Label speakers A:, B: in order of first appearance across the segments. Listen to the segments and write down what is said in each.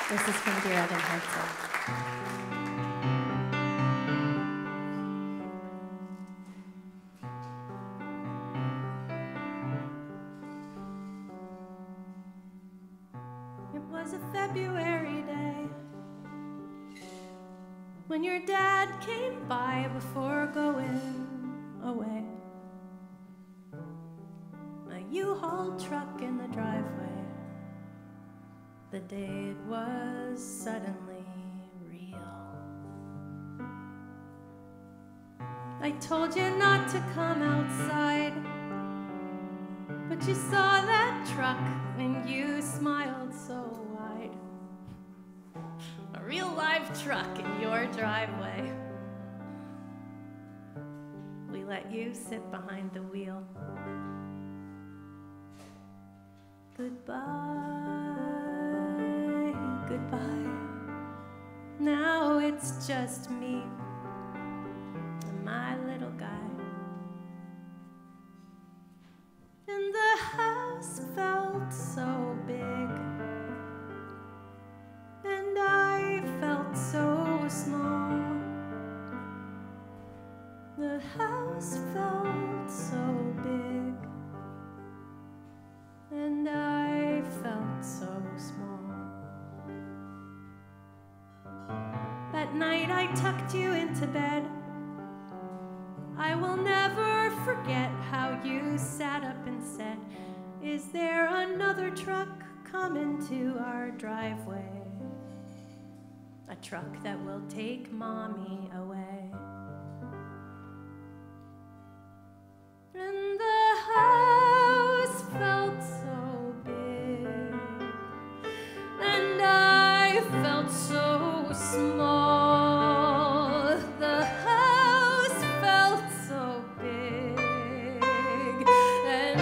A: This is from Dear Evan Hansen. It was a February day when your dad came by before going away. A U-Haul truck in the driveway. The day it was suddenly real. I told you not to come outside, but you saw that truck and you smiled so wide. A real live truck in your driveway. We let you sit behind the wheel. Goodbye, goodbye. Now it's just me and my little guy. And the house felt so big, and I felt so small. The house felt so big, and I felt so small. That night I tucked you into bed. I will never forget how you sat up and said, "Is there another truck coming to our driveway? A truck that will take Mommy away." And the house felt so big, and I felt so small. The house felt so big, and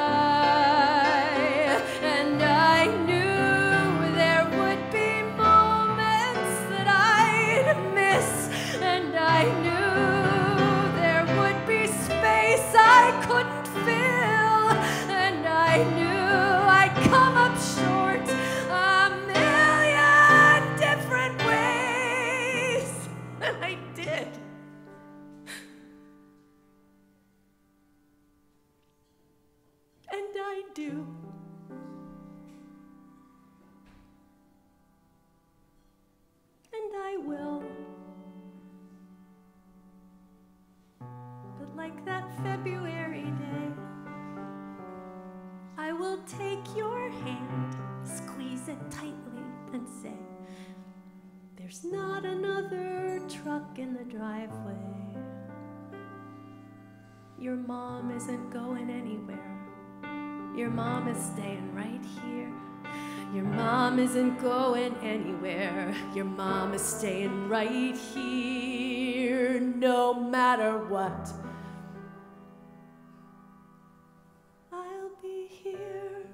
A: I knew there would be moments that I'd miss, and I knew there would be space I couldn't fill, and I knew I'd come up short a million different ways, and I did. And I do. And I will. But like that February day, I will take your hand, squeeze it tightly, and say, "There's not another truck in the driveway. Your mom isn't going anywhere. Your mom is staying right here. Your mom isn't going anywhere. Your mom is staying right here, no matter what. I'll be here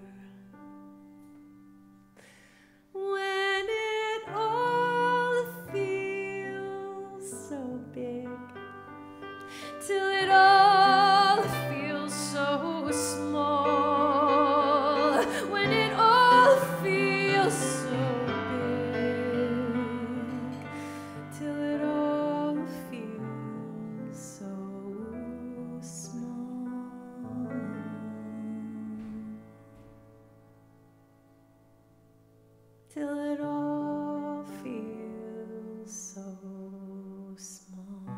A: when it all feels so big, till it all feels so small, when it all feels so big, till it all feels so small. Till it all feels so small.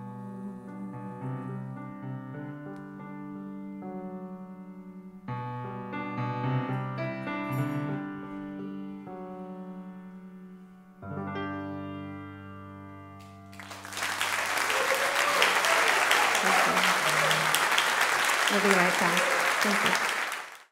A: We'll be right back. Thank you.